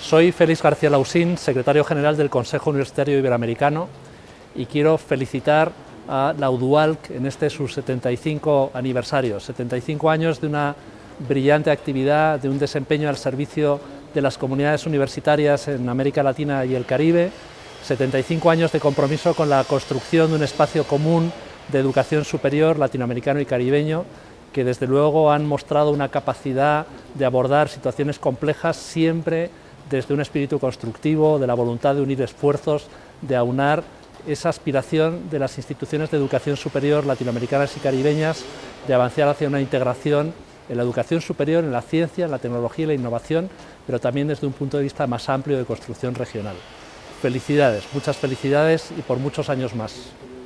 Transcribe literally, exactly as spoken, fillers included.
Soy Félix García Lausín, secretario general del Consejo Universitario Iberoamericano, y quiero felicitar a la U D U A L C en este sus setenta y cinco aniversario, setenta y cinco años de una brillante actividad, de un desempeño al servicio de las comunidades universitarias en América Latina y el Caribe, setenta y cinco años de compromiso con la construcción de un espacio común de educación superior latinoamericano y caribeño, que desde luego han mostrado una capacidad de abordar situaciones complejas siempre desde un espíritu constructivo, de la voluntad de unir esfuerzos, de aunar esa aspiración de las instituciones de educación superior latinoamericanas y caribeñas de avanzar hacia una integración en la educación superior, en la ciencia, en la tecnología y la innovación, pero también desde un punto de vista más amplio de construcción regional. Felicidades, muchas felicidades y por muchos años más.